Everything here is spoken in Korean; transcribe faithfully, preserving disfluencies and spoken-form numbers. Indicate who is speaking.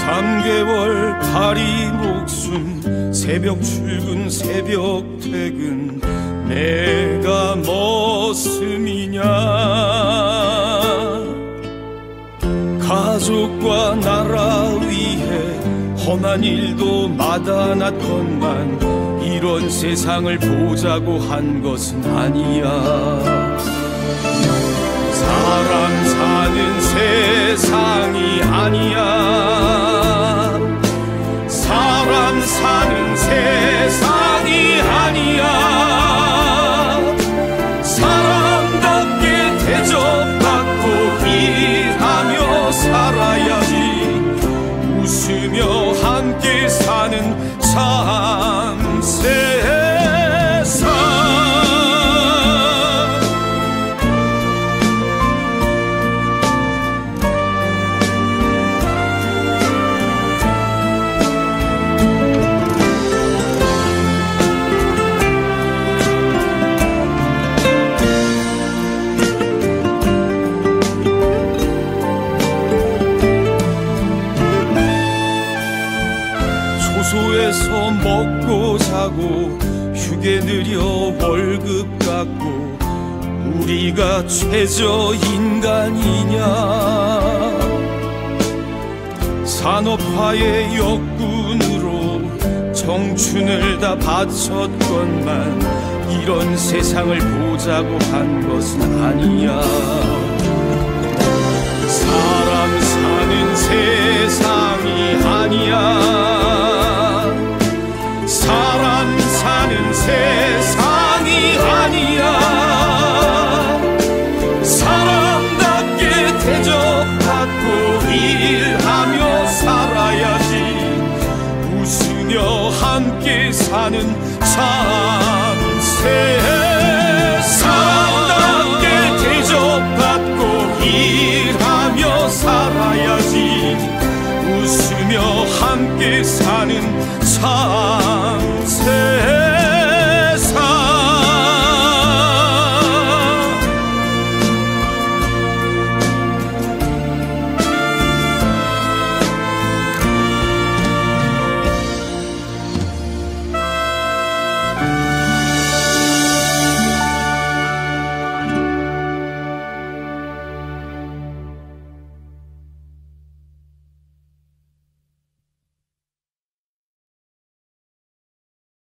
Speaker 1: 삼 개월 파리 목숨, 새벽 출근 새벽 퇴근, 내가 머슴이냐. 가족과 나라 위해 험한 일도 마다났건만 이런 세상을 보자고 한 것은 아니야. 사람 사는 세상이 아니야. 사람 사는 세상이 아니야. 사람답게 대접받고 일하며 살아야지. 웃으며 함께 사는 참 세상. 소에서 먹고 자고 휴게 느려 월급 갖고 우리가 최저 인간이냐. 산업화의 역군으로 청춘을 다 바쳤건만 이런 세상을 보자고 한 것은 아니야. 사람 사는 세상이 아니야. 사람 사는 세상이 아니야. 사람답게 대접받고 일하며 살아야지. 웃으며 함께 사는 참 세상. 사람답게 대접받고 일하며 살아야지. 웃으며 함께 사는 참 세상.